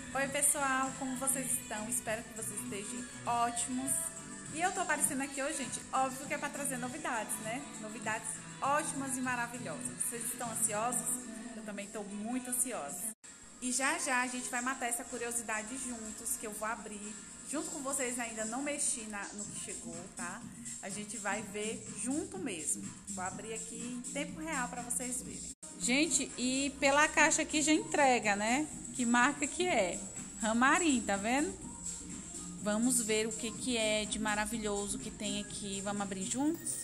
Oi pessoal, como vocês estão? Espero que vocês estejam ótimos. E eu tô aparecendo aqui hoje, gente, óbvio que é pra trazer novidades, né? Novidades ótimas e maravilhosas. Vocês estão ansiosos? Eu também tô muito ansiosa. E já já a gente vai matar essa curiosidade juntos, que eu vou abrir. Junto com vocês, ainda não mexi no que chegou, tá? A gente vai ver junto mesmo. Vou abrir aqui em tempo real pra vocês verem. Gente, e pela caixa aqui já entrega, né? Que marca que é? Ramarim, tá vendo? Vamos ver o que que é de maravilhoso que tem aqui. Vamos abrir juntos?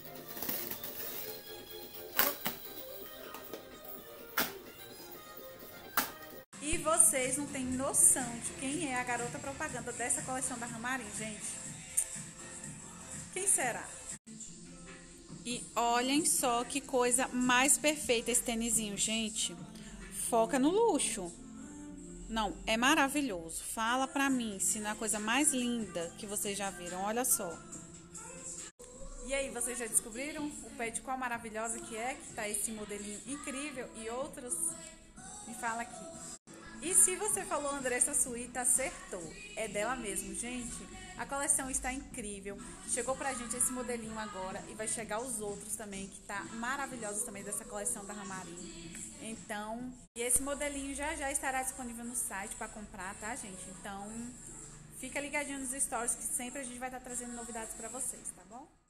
E vocês não têm noção de quem é a garota propaganda dessa coleção da Ramarim, gente. Quem será? E olhem só que coisa mais perfeita esse tênisinho, gente. Foca no luxo. Não, é maravilhoso. Fala pra mim se não é a coisa mais linda que vocês já viram. Olha só. E aí, vocês já descobriram o pé de qual maravilhosa que é? Que tá esse modelinho incrível e outros? Me fala aqui. E se você falou Andressa Suíta, acertou. É dela mesmo, gente. A coleção está incrível. Chegou pra gente esse modelinho agora e vai chegar os outros também, que tá maravilhosos também dessa coleção da Ramarim. Então, e esse modelinho já já estará disponível no site para comprar, tá, gente? Então, fica ligadinho nos stories que sempre a gente vai estar trazendo novidades para vocês, tá bom?